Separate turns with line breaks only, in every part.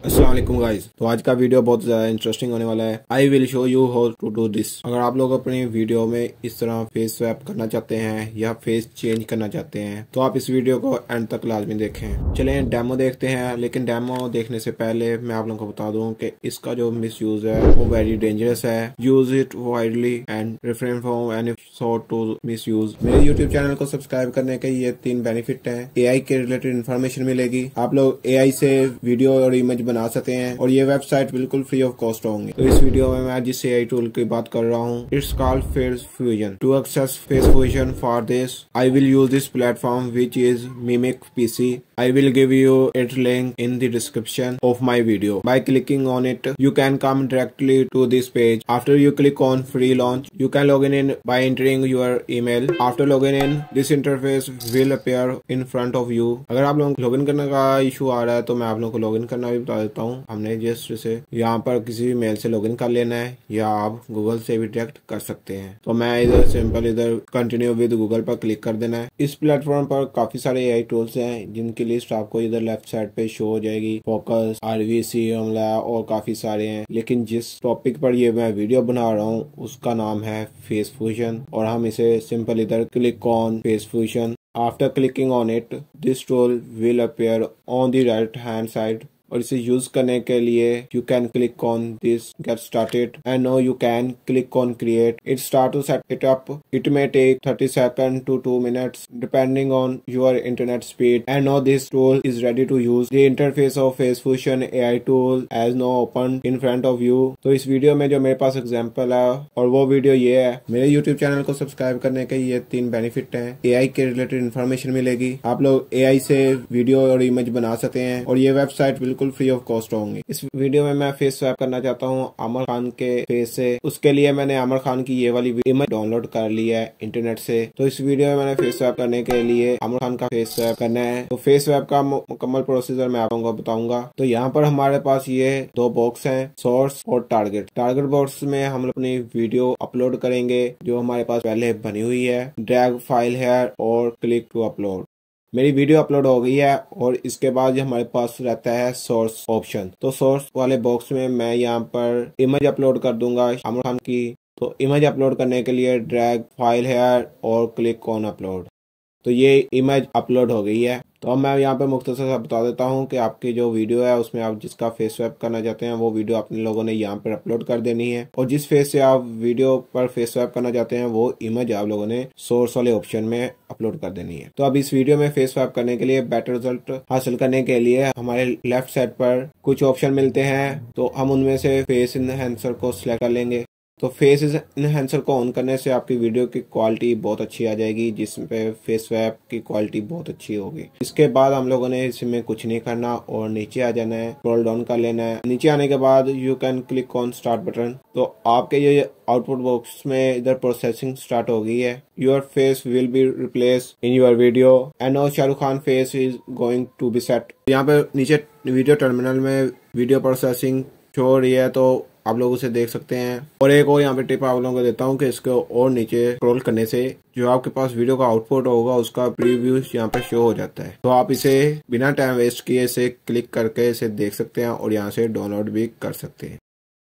अस्सलाम वालेकुम गाइस। तो आज का वीडियो बहुत ज़्यादा इंटरेस्टिंग होने वाला है। I will show you how to do this. अगर आप लोग अपनी वीडियो में इस तरह फेस स्वैप करना चाहते हैं या फेस चेंज करना चाहते हैं तो आप इस वीडियो को एंड तक लाजमी देखें। चलें डेमो देखते हैं, लेकिन डेमो देखने से पहले मैं आप लोगों को बता दूं कि इसका जो मिस यूज है वो वेरी डेंजरस है। Use it widely and refrain from any sort to misuse. मेरे यूट्यूब चैनल को सब्सक्राइब करने के ये 3 बेनिफिट है। AI के रिलेटेड इन्फॉर्मेशन मिलेगी, आप लोग AI से वीडियो और इमेज बना सकते हैं और ये वेबसाइट बिल्कुल फ्री ऑफ कॉस्ट होंगे। तो इस वीडियो में मैं जिस AI टूल की बात कर रहा हूँ, it's called face fusion. To access face fusion for this I will use this platform which is mimic PC. I will give you its link in the description of my video. By clicking on it, you can come directly to this page. After you click on free launch, you can log in by entering your email. After logging in, this interface will appear in front of you. अगर आप लोगों को login करने का issue आ रहा है तो मैं आप लोगों को लॉगिन करना भी बता देता हूँ। हमने जस्ट से यहाँ पर किसी भी मेल से लॉगिन कर लेना है या आप गूगल से भी डायरेक्ट कर सकते हैं। तो मैं इधर सिंपल इधर कंटिन्यू विद गूगल पर क्लिक कर देना है। इस प्लेटफॉर्म पर काफी सारे AI टूल्स हैं जिनकी लिस्ट आपको इधर लेफ्ट साइड पे शो हो जाएगी। फोकस, RVC, अमला और काफी सारे हैं, लेकिन जिस टॉपिक पर ये मैं वीडियो बना रहा हूँ उसका नाम है फेस फ्यूजन और हम इसे सिंपल इधर click on face fusion. After clicking on it, this tool will appear on the right hand side. और इसे यूज करने के लिए you can click on this get started and no you can click on create it start to set it up. It may take 30 seconds to 2 minutes depending on your internet speed. And now this tool is ready to use. The interface of Face Fusion AI tool as now open in front of you. तो इस video में जो मेरे पास example है और वो video ये है। मेरे YouTube चैनल को सब्सक्राइब करने के ये 3 बेनिफिट हैं। AI के रिलेटेड इन्फॉर्मेशन मिलेगी, आप लोग AI से वीडियो और इमेज बना सकते हैं और ये वेबसाइट बिल्कुल फ्री ऑफ कॉस्ट होंगे। इस वीडियो में मैं फेस स्वैप करना चाहता हूँ आमिर खान के फेस से। उसके लिए मैंने आमिर खान की ये वाली इमेज डाउनलोड कर ली है इंटरनेट से। तो इस वीडियो में मैंने फेस स्वैप करने के लिए आमिर खान का फेस स्वैप करना है। तो फेस स्वैप का मुकम्मल प्रोसीजर मैं आप लोगों को बताऊंगा। तो यहाँ पर हमारे पास ये 2 बॉक्स हैं, सोर्स और टारगेट। टारगेट बॉक्स में हम अपनी वीडियो अपलोड करेंगे जो हमारे पास पहले बनी हुई है। ड्रैग फाइल है और क्लिक टू अपलोड। मेरी वीडियो अपलोड हो गई है और इसके बाद हमारे पास रहता है सोर्स ऑप्शन। तो सोर्स वाले बॉक्स में मैं यहाँ पर इमेज अपलोड कर दूंगा आमिर खान की। तो इमेज अपलोड करने के लिए ड्रैग फाइल है और क्लिक ऑन अपलोड। तो ये इमेज अपलोड हो गई है। तो अब मैं यहाँ पे मुख्तसर सा बता देता हूँ कि आपकी जो वीडियो है उसमें आप जिसका फेस स्वैप करना चाहते हैं वो वीडियो अपने लोगों ने यहाँ पर अपलोड कर देनी है और जिस फेस से आप वीडियो पर फेस स्वैप करना चाहते हैं वो इमेज आप लोगों ने सोर्स वाले ऑप्शन में अपलोड कर देनी है। तो अब इस वीडियो में फेस स्वैप करने के लिए बेटर रिजल्ट हासिल करने के लिए हमारे लेफ्ट साइड पर कुछ ऑप्शन मिलते हैं। तो हम उनमें से फेस इनहैंसर को सिलेक्ट कर लेंगे। तो फेस इनहैंसर को ऑन करने से आपकी वीडियो की क्वालिटी बहुत अच्छी आ जाएगी, जिसमें फेस स्वैप की क्वालिटी बहुत अच्छी होगी। इसके बाद हम लोगों ने इसमें कुछ नहीं करना और नीचे आ जाना है, स्क्रॉल डाउन कर लेना है। नीचे आने के बाद you can click on start button. तो आपके ये आउटपुट बॉक्स में इधर प्रोसेसिंग स्टार्ट हो गई है। Your face will be replace in your video and now Shahrukh Khan face is going to be set. यहाँ पे नीचे वीडियो टर्मिनल में वीडियो प्रोसेसिंग शो हो रही है, तो आप लोग उसे देख सकते हैं। और एक और यहाँ पे टिप आप लोगों को देता हूँ कि इसको और नीचे स्क्रॉल करने से जो आपके पास वीडियो का आउटपुट होगा उसका प्रीव्यू यहाँ पे शो हो जाता है। तो आप इसे बिना टाइम वेस्ट किए इसे क्लिक करके इसे देख सकते हैं और यहाँ से डाउनलोड भी कर सकते हैं।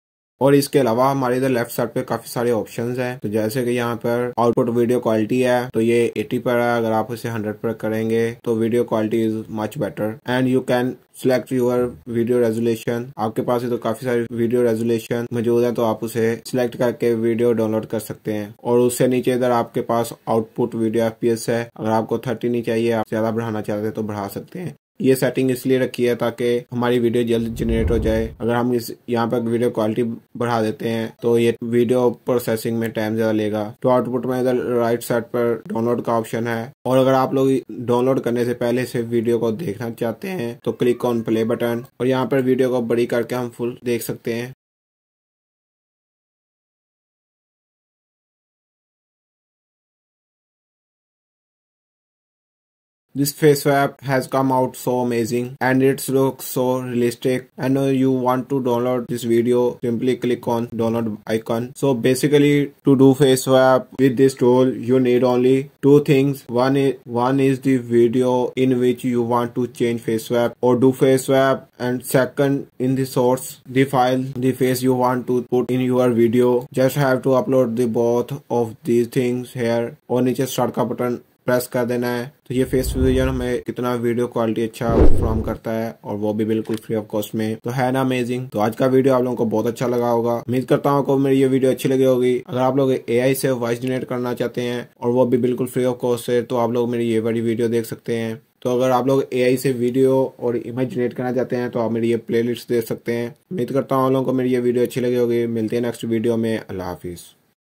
और इसके अलावा हमारे इधर लेफ्ट साइड पे काफी सारे ऑप्शंस हैं। तो जैसे कि यहाँ पर आउटपुट वीडियो क्वालिटी है तो ये 80 पर है। अगर आप इसे 100 पर करेंगे तो video quality is much better and you can select your video resolution. आपके पास तो काफी सारी वीडियो रेजोल्यूशन मौजूद है, तो आप उसे सिलेक्ट करके वीडियो डाउनलोड कर सकते हैं। और उससे नीचे इधर आपके पास आउटपुट वीडियो FPS है। अगर आपको 30 नहीं चाहिए, आप ज्यादा बढ़ाना चाहते हैं तो बढ़ा सकते हैं। ये सेटिंग इसलिए रखी है ताकि हमारी वीडियो जल्द जनरेट हो जाए। अगर हम इस यहाँ पर वीडियो क्वालिटी बढ़ा देते हैं तो ये वीडियो प्रोसेसिंग में टाइम ज्यादा लेगा। तो आउटपुट में इधर राइट साइड पर डाउनलोड का ऑप्शन है और अगर आप लोग डाउनलोड करने से पहले से वीडियो को देखना चाहते हैं तो क्लिक ऑन प्ले बटन और यहाँ पर वीडियो को बड़ी करके हम फुल देख सकते हैं। This face swap has come out so amazing and it looks so realistic, and you want to download this video, simply click on download icon. So basically, to do face swap with this tool you need only two things. One is the video in which you want to change face swap or do face swap, and second in the source, the file, the face you want to put in your video. Just have to upload the both of these things here और नीचे start का button press कर देना है। तो ये face vision हमें कितना वीडियो क्वालिटी अच्छा परफॉर्म करता है, और वो भी बिल्कुल फ्री ऑफ कॉस्ट में। तो है ना अमेजिंग। तो आज का वीडियो आप लोगों को बहुत अच्छा लगा होगा। उम्मीद करता हूँ आपको मेरी ये वीडियो अच्छी लगी होगी। अगर आप लोग एआई से वॉइस जनरेट करना चाहते हैं और वो भी बिल्कुल फ्री ऑफ कॉस्ट है, तो आप लोग मेरी ये बड़ी वीडियो देख सकते हैं। तो अगर आप लोग एआई से वीडियो और इमेज जनरेट करना चाहते हैं तो आप मेरी ये प्लेलिस्ट देख सकते हैं। उम्मीद करता हूँ आप लोगों को मेरी ये वीडियो अच्छी लगी होगी। मिलते हैं नेक्स्ट वीडियो में। अल्लाह हाफिज।